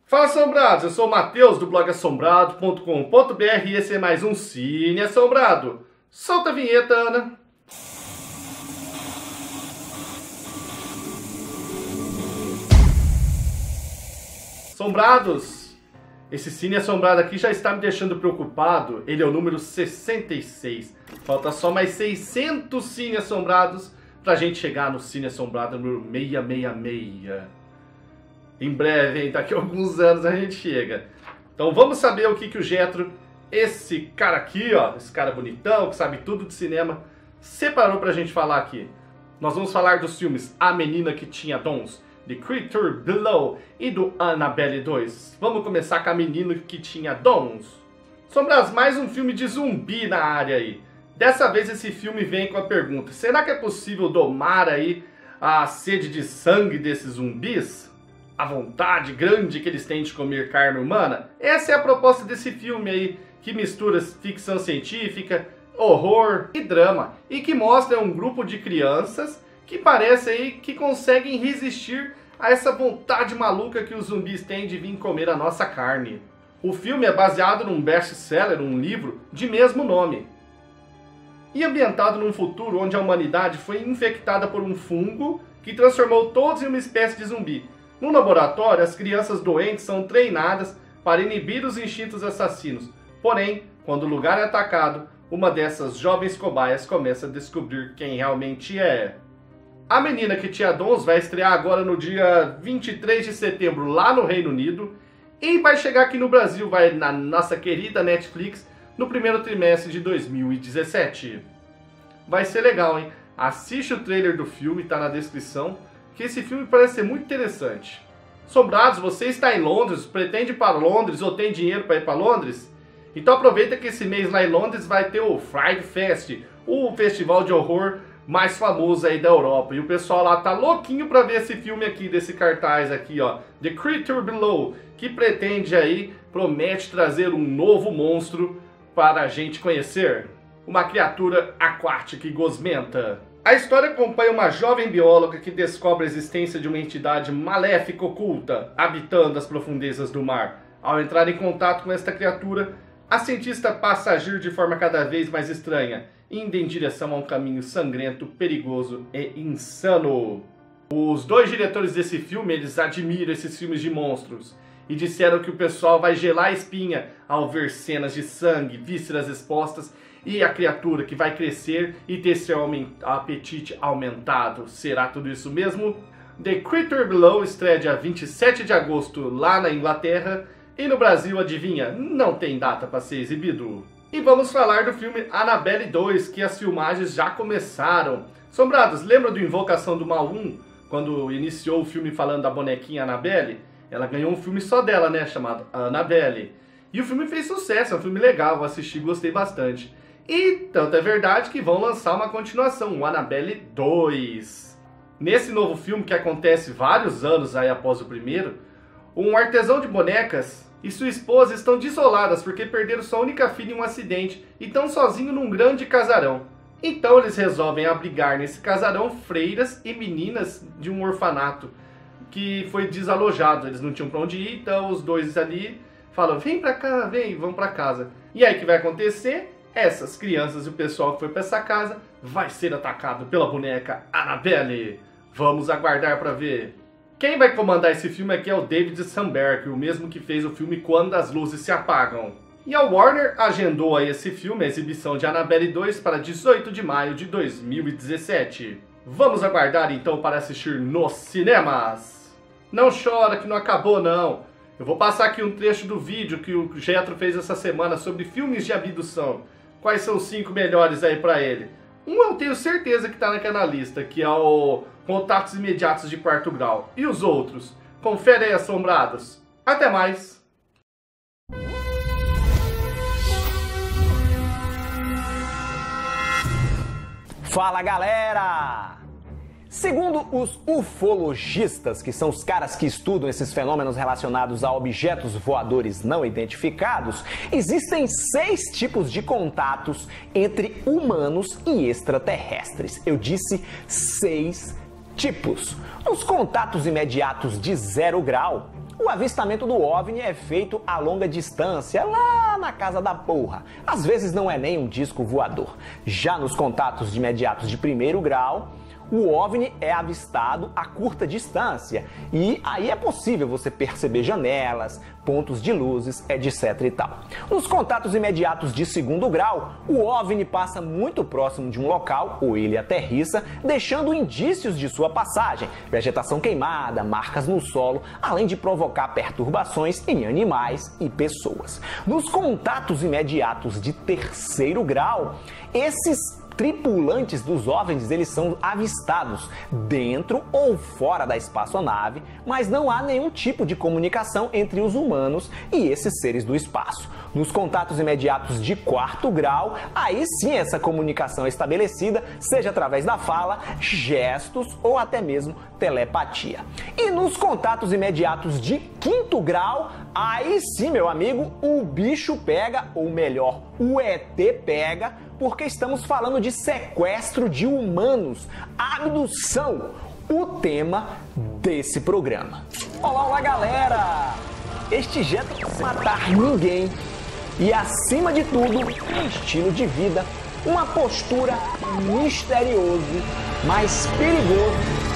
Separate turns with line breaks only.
Fala, assombrados! Eu sou o Matheus do blog assombrado.com.br e esse é mais um Cine Assombrado. Solta a vinheta, Ana! Assombrados! Esse Cine Assombrado aqui já está me deixando preocupado. Ele é o número 66. Falta só mais 600 Cine Assombrados pra gente chegar no Cine Assombrado número 666. Em breve, hein? Daqui a alguns anos a gente chega. Então vamos saber o que o Getro, esse cara aqui, ó, esse cara bonitão, que sabe tudo de cinema, separou pra gente falar aqui. Nós vamos falar dos filmes A Menina que Tinha Dons, The Creature Below e do Annabelle 2. Vamos começar com A Menina que Tinha Dons. Sombras, mais um filme de zumbi na área aí. Dessa vez esse filme vem com a pergunta: será que é possível domar aí a sede de sangue desses zumbis? A vontade grande que eles têm de comer carne humana? Essa é a proposta desse filme aí, que mistura ficção científica, horror e drama, e que mostra um grupo de crianças que parece aí que conseguem resistir a essa vontade maluca que os zumbis têm de vir comer a nossa carne. O filme é baseado num best-seller, um livro de mesmo nome, e ambientado num futuro onde a humanidade foi infectada por um fungo que transformou todos em uma espécie de zumbi. No laboratório, as crianças doentes são treinadas para inibir os instintos assassinos. Porém, quando o lugar é atacado, uma dessas jovens cobaias começa a descobrir quem realmente é. A Menina que Tinha Dons vai estrear agora no dia 23 de setembro lá no Reino Unido e vai chegar aqui no Brasil, vai na nossa querida Netflix, no primeiro trimestre de 2017. Vai ser legal, hein? Assiste o trailer do filme, tá na descrição, que esse filme parece ser muito interessante. Assombrados, você está em Londres, pretende ir para Londres ou tem dinheiro para ir para Londres? Então aproveita que esse mês lá em Londres vai ter o Fright Fest, o festival de horror mais famoso aí da Europa. E o pessoal lá tá louquinho para ver esse filme aqui, desse cartaz aqui, ó, The Creature Below, que pretende aí, promete trazer um novo monstro para a gente conhecer. Uma criatura aquática e gosmenta. A história acompanha uma jovem bióloga que descobre a existência de uma entidade maléfica oculta habitando as profundezas do mar. Ao entrar em contato com esta criatura, a cientista passa a agir de forma cada vez mais estranha, indo em direção a um caminho sangrento, perigoso e insano. Os dois diretores desse filme, eles admiram esses filmes de monstros e disseram que o pessoal vai gelar a espinha ao ver cenas de sangue, vísceras expostas e a criatura que vai crescer e ter seu apetite aumentado. Será tudo isso mesmo? The Creature Below estreia dia 27 de agosto lá na Inglaterra e no Brasil, adivinha, não tem data para ser exibido. E vamos falar do filme Annabelle 2, que as filmagens já começaram. Assombrados, lembra do Invocação do Mal 1? Quando iniciou o filme falando da bonequinha Annabelle? Ela ganhou um filme só dela, né, chamado Annabelle. E o filme fez sucesso, é um filme legal, eu assisti e gostei bastante. E tanto é verdade que vão lançar uma continuação, o Annabelle 2. Nesse novo filme, que acontece vários anos aí após o primeiro, um artesão de bonecas e sua esposa estão desoladas porque perderam sua única filha em um acidente e estão sozinhos num grande casarão. Então eles resolvem abrigar nesse casarão freiras e meninas de um orfanato que foi desalojado. Eles não tinham para onde ir, então os dois ali falam: vem pra cá, vem, vamos pra casa. E aí o que vai acontecer? Essas crianças e o pessoal que foi para essa casa vai ser atacado pela boneca Annabelle. Vamos aguardar para ver. Quem vai comandar esse filme aqui é o David Sandberg, o mesmo que fez o filme Quando as Luzes se Apagam. E a Warner agendou aí esse filme, a exibição de Annabelle 2, para 18 de maio de 2017. Vamos aguardar então para assistir nos cinemas. Não chora que não acabou não. Eu vou passar aqui um trecho do vídeo que o Getro fez essa semana sobre filmes de abdução. Quais são os 5 melhores aí pra ele? Um eu tenho certeza que tá naquela lista, que é o Contatos Imediatos de Quarto Grau. E os outros? Confere aí, assombrados. Até mais!
Fala, galera! Segundo os ufologistas, que são os caras que estudam esses fenômenos relacionados a objetos voadores não identificados, existem 6 tipos de contatos entre humanos e extraterrestres. Eu disse 6 tipos. Os contatos imediatos de 0 grau, O avistamento do OVNI é feito a longa distância, lá na casa da porra. Às vezes não é nem um disco voador. Já nos contatos imediatos de primeiro grau, o OVNI é avistado a curta distância e aí é possível você perceber janelas, pontos de luzes, etc e tal. Nos contatos imediatos de segundo grau, o OVNI passa muito próximo de um local ou ele aterrissa, deixando indícios de sua passagem, vegetação queimada, marcas no solo, além de provocar perturbações em animais e pessoas. Nos contatos imediatos de terceiro grau, esses tripulantes dos OVNIs, eles são avistados dentro ou fora da espaçonave, mas não há nenhum tipo de comunicação entre os humanos e esses seres do espaço. Nos contatos imediatos de quarto grau, aí sim essa comunicação é estabelecida, seja através da fala, gestos ou até mesmo telepatia. E nos contatos imediatos de quinto grau, aí sim, meu amigo, o bicho pega, ou melhor, o ET pega, porque estamos falando de sequestro de humanos, abdução, o tema desse programa. Olá, olá, galera! Este jet não vai matar ninguém e, acima de tudo, um estilo de vida, uma postura misterioso, mas perigoso